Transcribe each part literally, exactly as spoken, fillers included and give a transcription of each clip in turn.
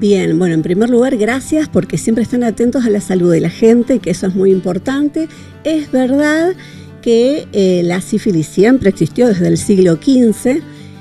Bien, bueno, en primer lugar, gracias porque siempre están atentos a la salud de la gente, que eso es muy importante. Es verdad que eh, la sífilis siempre existió desde el siglo quince,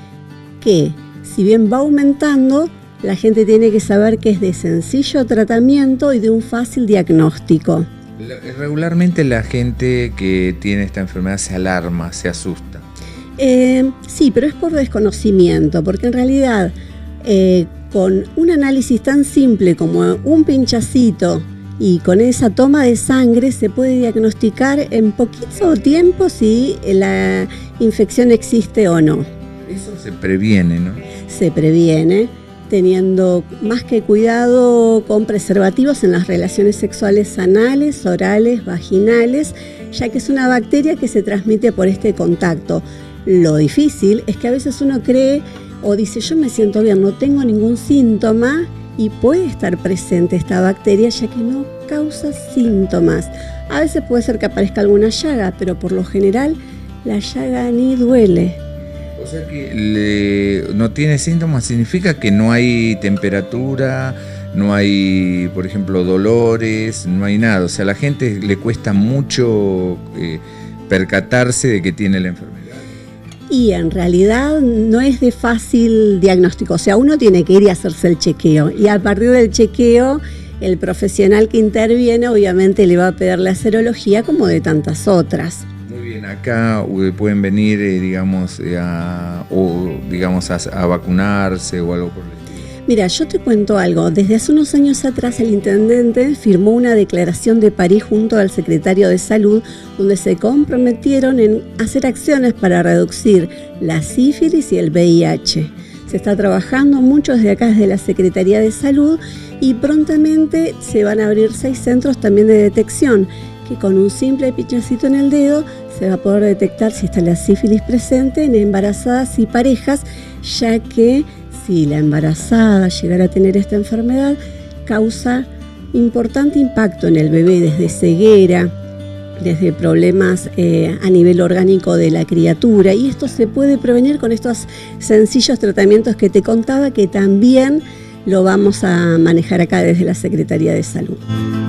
que si bien va aumentando, la gente tiene que saber que es de sencillo tratamiento y de un fácil diagnóstico. Regularmente la gente que tiene esta enfermedad se alarma, se asusta. Eh, sí, pero es por desconocimiento, porque en realidad eh, con un análisis tan simple como un pinchacito y con esa toma de sangre se puede diagnosticar en poquito tiempo si la infección existe o no. Eso se previene, ¿no? Se previene teniendo más que cuidado con preservativos en las relaciones sexuales anales, orales, vaginales, ya que es una bacteria que se transmite por este contacto. Lo difícil es que a veces uno cree o dice yo me siento bien, no tengo ningún síntoma y puede estar presente esta bacteria ya que no causa síntomas. A veces puede ser que aparezca alguna llaga, pero por lo general la llaga ni duele. O sea que le, no tiene síntomas, significa que no hay temperatura, no hay, por ejemplo, dolores, no hay nada. O sea, a la gente le cuesta mucho eh, percatarse de que tiene la enfermedad. Y en realidad no es de fácil diagnóstico. O sea, uno tiene que ir y hacerse el chequeo. Y a partir del chequeo, el profesional que interviene obviamente le va a pedir la serología como de tantas otras. Muy bien, acá pueden venir, eh, digamos, eh, a, o, digamos a, a vacunarse o algo por el estilo. Mira, yo te cuento algo. Desde hace unos años atrás el intendente firmó una declaración de París junto al secretario de Salud donde se comprometieron en hacer acciones para reducir la sífilis y el V I H. Se está trabajando mucho desde acá, desde la Secretaría de Salud, y prontamente se van a abrir seis centros también de detección, que con un simple pinchacito en el dedo se va a poder detectar si está la sífilis presente en embarazadas y parejas, ya que si la embarazada llegara a tener esta enfermedad, causa importante impacto en el bebé, desde ceguera, desde problemas eh, a nivel orgánico de la criatura, y esto se puede prevenir con estos sencillos tratamientos que te contaba, que también lo vamos a manejar acá desde la Secretaría de Salud.